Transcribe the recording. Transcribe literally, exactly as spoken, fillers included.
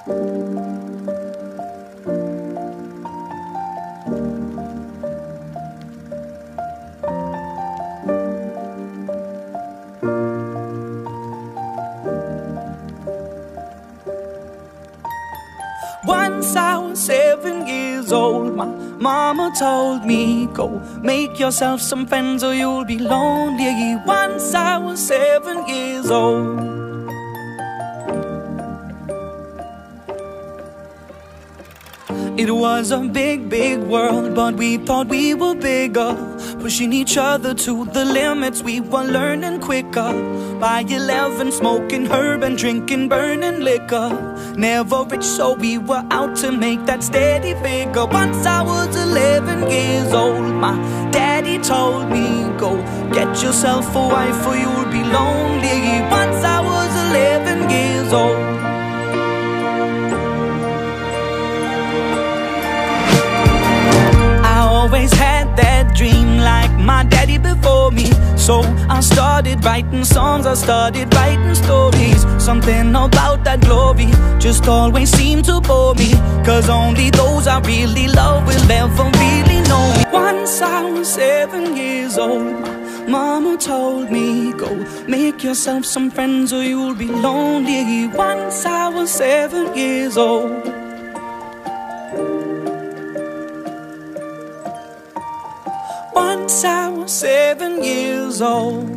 Once I was seven years old, my mama told me, go make yourself some friends or you'll be lonely. Once I was seven years old. It was a big, big world, but we thought we were bigger, pushing each other to the limits. We were learning quicker. By eleven, smoking herb and drinking burning liquor. Never rich, so we were out to make that steady figure. Once I was eleven years old, my daddy told me, go get yourself a wife or you'll be lonely. Once I was eleven years old. Always had that dream like my daddy before me, so I started writing songs, I started writing stories. Something about that glory just always seemed to bore me, cause only those I really love will ever really know me. Once I was seven years old, my mama told me, go make yourself some friends or you'll be lonely. Once I was seven years old. Once I was seven years old.